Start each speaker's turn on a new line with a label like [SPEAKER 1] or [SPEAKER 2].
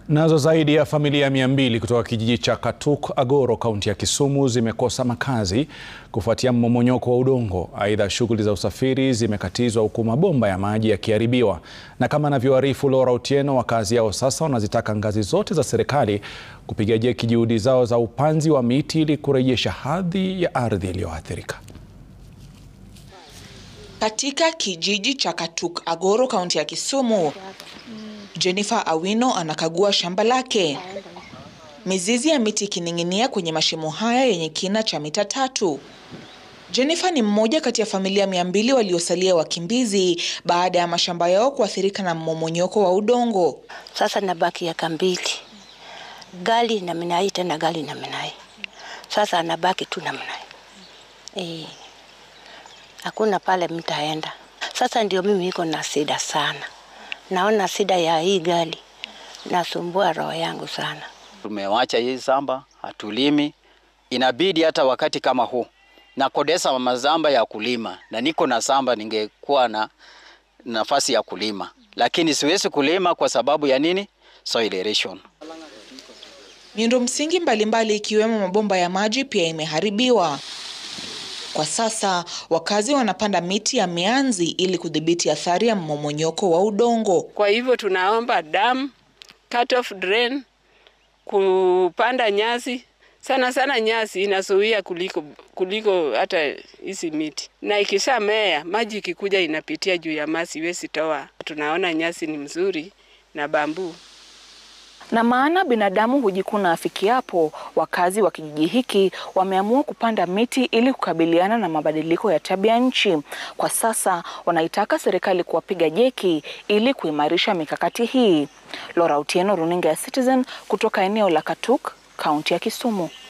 [SPEAKER 1] Nazo zaidi ya familia 200 kutoka kijiji cha Katuk, Agoro, kaunti ya Kisumu zimekosa makazi kufuatia mmomonyoko wa udongo. Aidha, shughuli za usafiri zimekatizwa huku mabomba ya maji yakiharibiwa. Na kama anavyoarifu Laura Otieno, wakazi hao sasa wanazitaka ngazi zote za serikali kupiga jeki juhudi zao za upanzi wa miti ili kurejesha hadhi ya ardhi iliyoathirika.
[SPEAKER 2] Katika kijiji cha Katuk, Agoro, kaunti ya Kisumu, Jennifer Awino anakagua shamba lake. Mizizi ya miti ikining'inia kwenye mashimo haya yenye kina cha mita 3. Jennifer ni mmoja kati ya familia 200 waliosalia wakimbizi baada ya mashamba yao kuathirika na mmomonyoko wa udongo.
[SPEAKER 3] Sasa nabaki ya kambili. Gali na minai tena gali na minai. Sasa nabaki tu na minai. Hakuna pale mtaenda. Sasa ndio mimi niko na shida sana. Naona shida ya hii gali nasumbua roho yangu sana.
[SPEAKER 4] Tumewacha hii shamba, hatulimi. Inabidi hata wakati kama huu na kodesa mazamba ya kulima, na niko na shamba ningekuwa na nafasi ya kulima, lakini siwezi kulima kwa sababu ya nini? Soil erosion.
[SPEAKER 2] Miundo msingi mbalimbali ikiwemo mabomba ya maji pia imeharibiwa. Kwa sasa wakazi wanapanda miti ya mianzi ili kudhibiti athari ya mmomonyoko wa udongo.
[SPEAKER 5] Kwa hivyo tunaomba dam, cut off drain, kupanda nyasi. Sana nyasi inazuia kuliko hata hizi miti. Na ikishamea maji ikikuja inapitia juu ya masi iwezi toa. Tunaona nyasi ni mzuri na bambu.
[SPEAKER 6] Na maana binadamu hujikuna afikiapo, wakazi wa kijiji hiki wameamua kupanda miti ili kukabiliana na mabadiliko ya tabia nchi. Kwa sasa wanaitaka serikali kuwapiga jeki ili kuimarisha mikakati hii. Laura Otieno, runinga ya Citizen, kutoka eneo la Katuk, kaunti ya Kisumu.